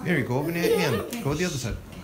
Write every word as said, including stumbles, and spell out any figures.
There you go. Over there again. Go the other side.